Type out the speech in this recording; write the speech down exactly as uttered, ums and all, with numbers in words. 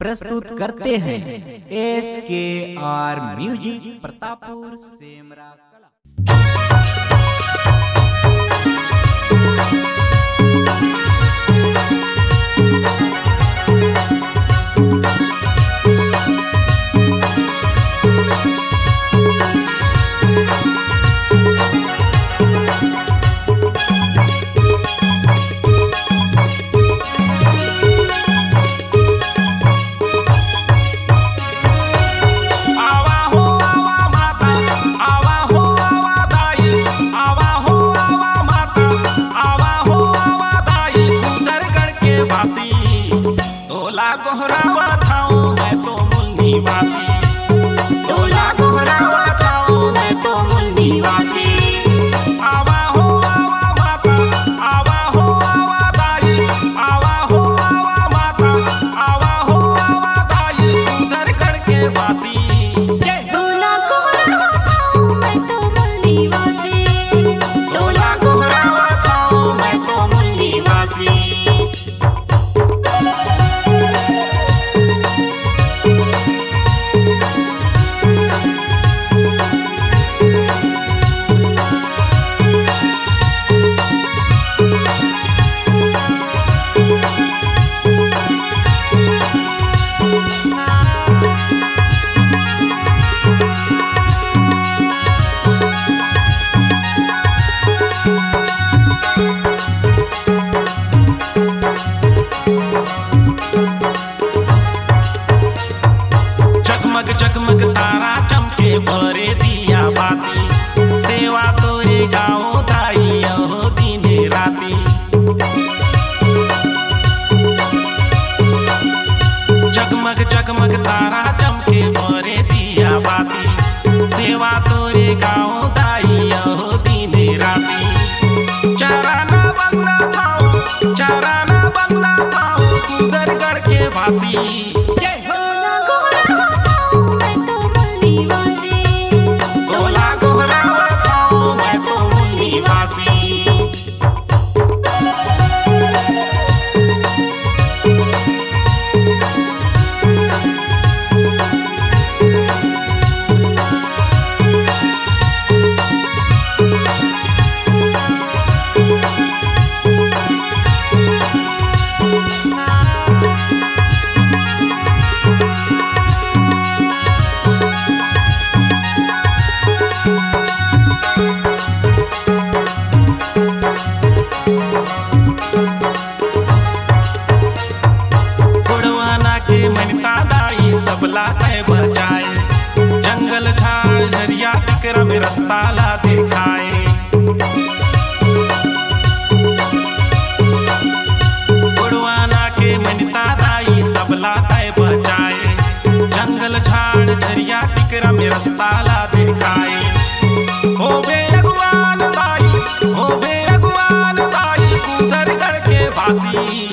प्रस्तुत करते हैं एस के आर म्यूजिक प्रतापपुर सेमरा कला। तोला गोहरावा थाऊं मैं तो मूल निवासी, तोला गोहरावा थाऊं मैं तो मूल निवासी। आवा हो आवा माता, आवा हो आवा दाई, आवा हो आवा माता, आवा हो आवा दाई, उधर करके वासी। तोला गोहरावा थाऊं मैं तो मूल निवासी, तोला गोहरावा थाऊं मैं तो मूल निवासी। जगमग जगमग तारा चमके भरे दिया बाती, सेवा तोरे गाँव दाई हो दिने राती। जगमग जगमग तारा चमके भरे दिया बाती, सेवा तोरे गाँव दाई हो दिने राती। चाराना बंगला पाऊं, चाराना बंगला पाऊं, कुदर गढ़ के भासी। तोला गोहरावा थाऊं मैं तो मूल निवासी। सबला कह बजाए, जंगल झाड़ झरिया टिकरा में रास्ता ला दिखाए। गुड़वाना के मनिता दाई सबला कह बजाए, जंगल झाड़ झरिया टिकरा में रास्ता ला दिखाए। होवे अगवान दाई, होवे अगवान दाई, उधर गढ़ के भासी।